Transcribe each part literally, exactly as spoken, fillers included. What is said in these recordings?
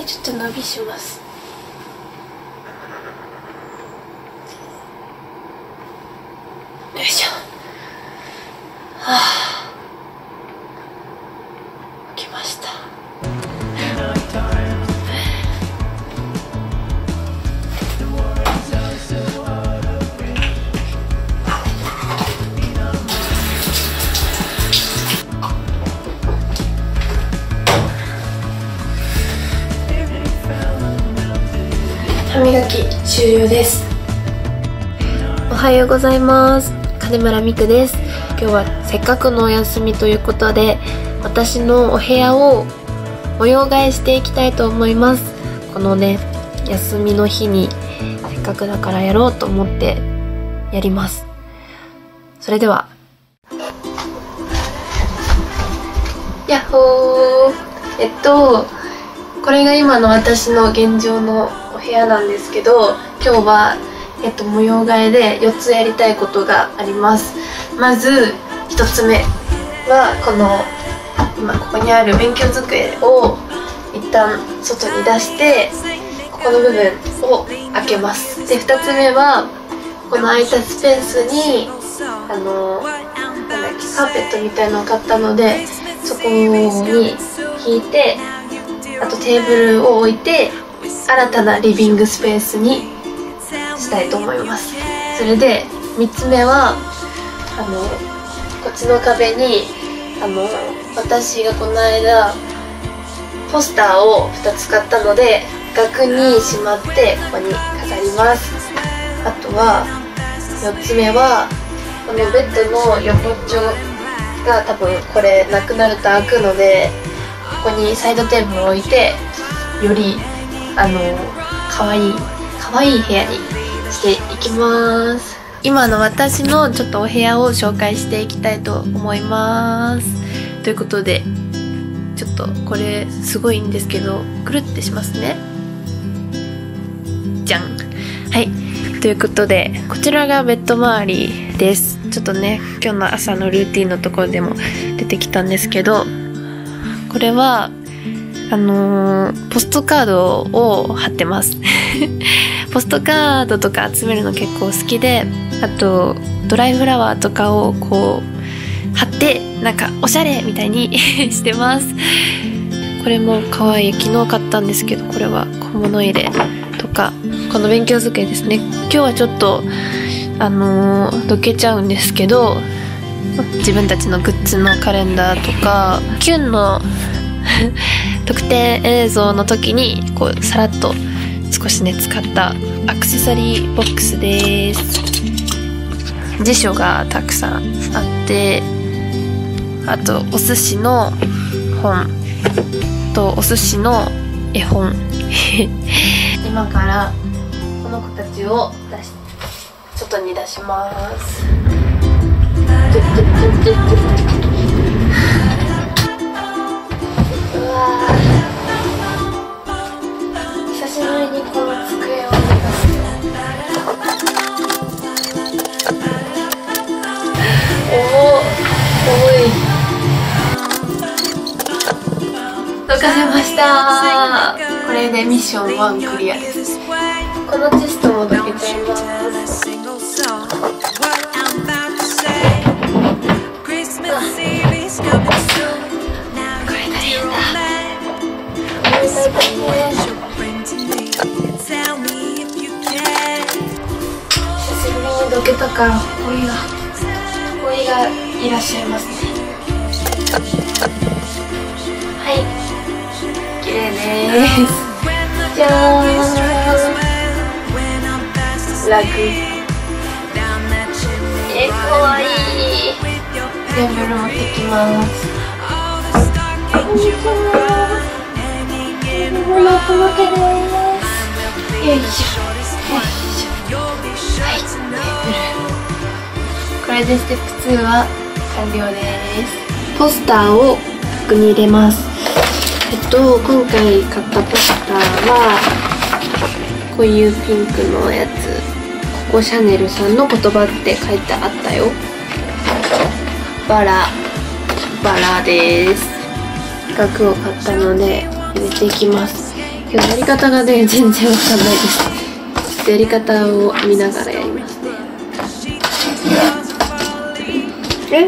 ちょっと伸びします。よいしょ。はあ、起きました。歯磨き終了です。おはようございます。金村美久です。今日はせっかくのお休みということで、私のお部屋を模様替えしていきたいと思います。このね、休みの日にせっかくだからやろうと思ってやります。それでは、やっほー。えっとこれが今の私の現状のお部屋なんですけど、今日はえっと、模様替えでよっつやりたいことがあります。まずひとつめはこの今ここにある勉強机を一旦外に出して、ここの部分を開けます。でふたつめはこの空いたスペースにあのなんだっけカーペットみたいのを買ったので、そこに引いて、あとテーブルを置いて新たなリビングスペースにしたいと思います。それでみっつめはあのこっちの壁にあの私がこの間ポスターをふたつ買ったので、額にしまってここに飾ります。あとはよっつめはこのベッドの横っちょが多分これなくなると開くので、ここにサイドテーブルを置いて、よりあのかわいいかわいい部屋にしていきます。今の私のちょっとお部屋を紹介していきたいと思います。ということで、ちょっとこれすごいんですけど、くるってしますね。じゃん。はい、ということでこちらがベッド周りです。ちょっとね、今日の朝のルーティンのところでも出てきたんですけど、これはあのー、ポストカードを貼ってますポストカードとか集めるの結構好きで、あとドライフラワーとかをこう貼ってなんかおしゃれみたいにしてます。これも可愛い。昨日買ったんですけど、これは小物入れとか、この勉強机ですね。今日はちょっとあのー、どけちゃうんですけど、自分たちのグッズのカレンダーとかキュンの特典映像の時にこうさらっと少しね使ったアクセサリーボックスです。辞書がたくさんあって、あとお寿司の本とお寿司の絵本今からこの子たちを出し外に出します。うわー、久しぶりにこの机を見ます。おお、重い。どかせました。これでミッションワンクリアです。このチェストもどけちゃいます。どけたからほこりがほこりがいらっしゃいますね。はい、綺麗です。じゃーん、ラグえー、かわいい。テーブル持ってきます。こんにちは。テーブルのこの手です。よいしょよいしょ。はい、これでステップツーは完了です。ポスターをここに入れます。えっと今回買ったポスターはこういうピンクのやつ、ココシャネルさんの言葉って書いてあったよ。バラバラです。額を買ったので入れていきます。 今日やり方がね全然わかんないです。やり方を見ながらやりますね。え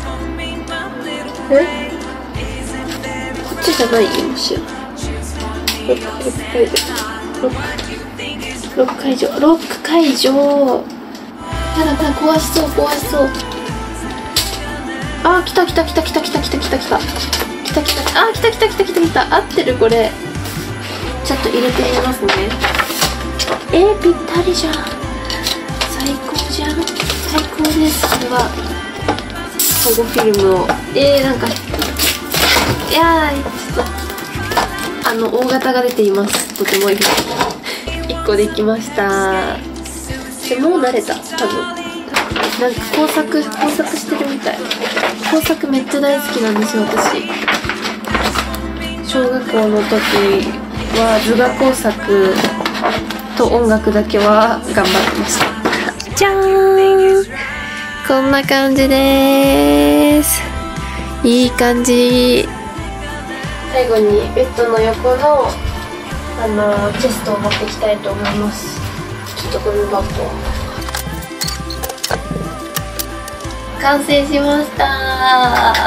えこっちじゃないよ、もしやロック解除、ロック解除、ロック解除。やだやだ、壊しそう壊しそう。あー、来た来た来た来た来た来た来た来た来た来た、あー、来た来た来た来た来た。合ってるこれ。ちょっと入れてみますね。えー、ぴったりじゃん。最高じゃん。最高です。これは保護フィルムを、えー、なんかいやー、ちょっとあの大型が出ています。とてもいいいっこできました。でもう慣れた、多分。なんか工作工作してるみたい。工作めっちゃ大好きなんですよ、私。小学校の時は図画工作と音楽だけは頑張ってました。じゃーん、こんな感じでーす。いい感じ。最後にベッドの横のあのチェストを持っていきたいと思います。ちょっとゴミ箱完成しました。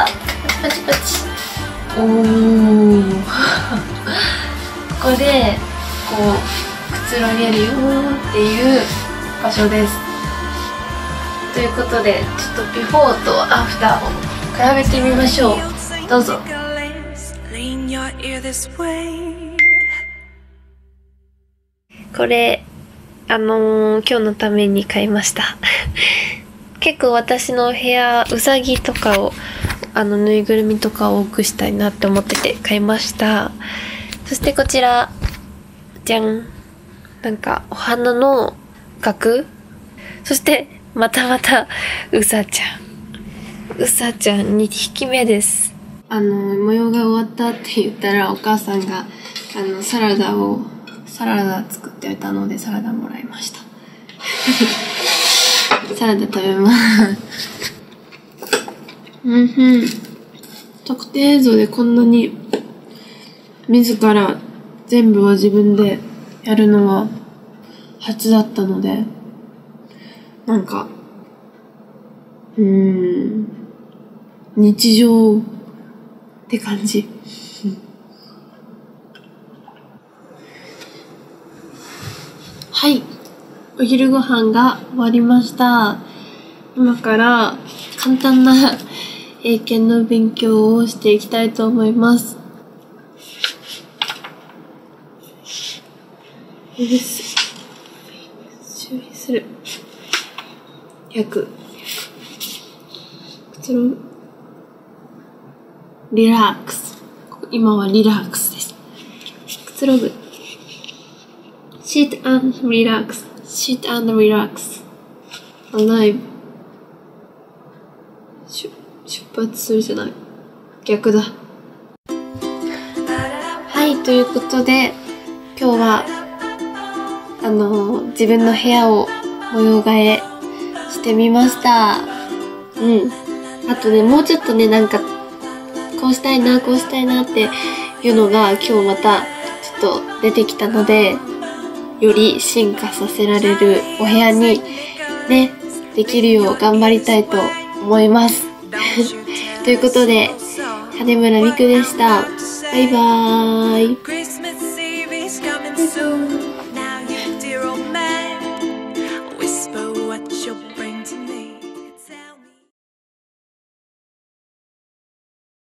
パチパチパチ。おーここでこうくつろげるよっていう場所です。ということでちょっとビフォーとアフターを比べてみましょう。どうぞ。これあのー、今日のために買いました結構私の部屋うさぎとかをあのぬいぐるみとかを多くしたいなって思ってて買いました。そしてこちらじゃん、なんかお花の額、そしてまたまたうさちゃんうさちゃんにひきめです。あの模様が終わったって言ったらお母さんがあのサラダをサラダ作っていたのでサラダもらいましたサラダ食べますうんふん。特定映像でこんなに自ら全部は自分でやるのは初だったので、なんかうーん日常って感じはい、お昼ご飯が終わりました。今から簡単な英検の勉強をしていきたいと思います。よし、注意する。約くつろぐ、リラックス。今はリラックスです。くつろぐ。Sit and relax. Sit and relax. Alive. 出発するじゃない。逆だ。はい、ということで、今日は、あの、自分の部屋を模様替えしてみました。うん。あとね、もうちょっとね、なんか、こうしたいな、こうしたいなっていうのが今日またちょっと出てきたので、より進化させられるお部屋にね、できるよう頑張りたいと思います。ということで、金村美久でした。バイバーイ。